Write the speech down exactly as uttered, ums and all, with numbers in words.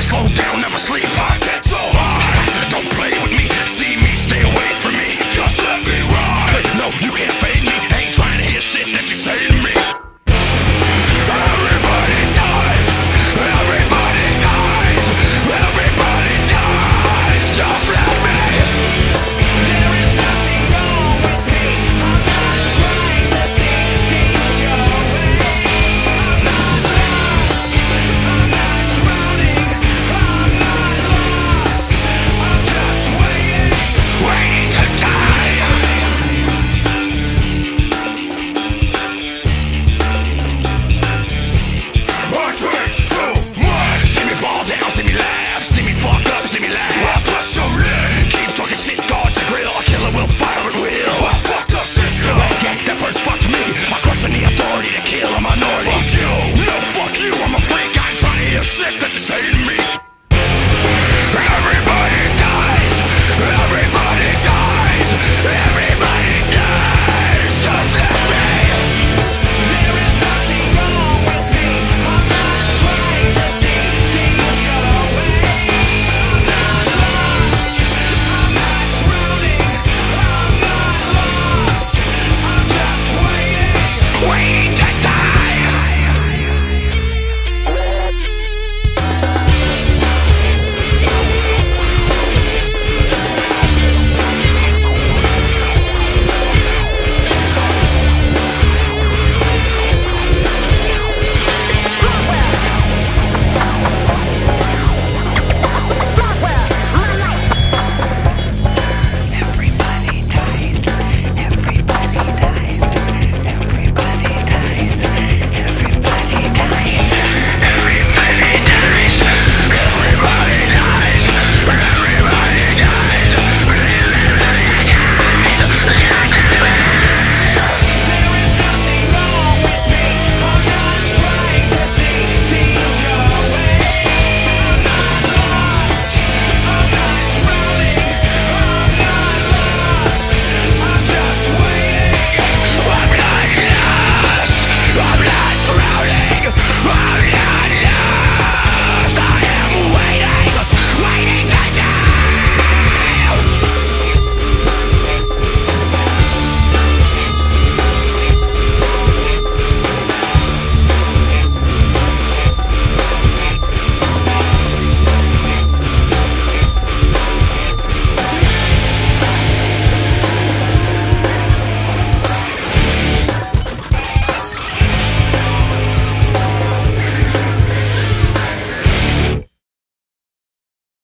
slow down, never sleep. I get so high. Don't play with me, see me, stay away from me. Just let me ride. No, you can't fade me. Ain't trying to hear shit that you say to me. Everybody dies. Everybody dies. Everybody dies. Just like me. There is nothing wrong with me. I'm not trying to see things your way. I'm not lost. I'm not drowning. I'm not lost. I'm just waiting. Waiting to die. One, three, two, one. See me fall down, see me laugh, see me fuck up, see me laugh. I flush your leg. Keep talking shit, dodge the grill. A killer will fire at will. I fuck the system. I get that first fuck to me. I question the authority to kill a minority. Fuck you. No, fuck you. I'm a freak. I ain't trying to hear shit that you say to me.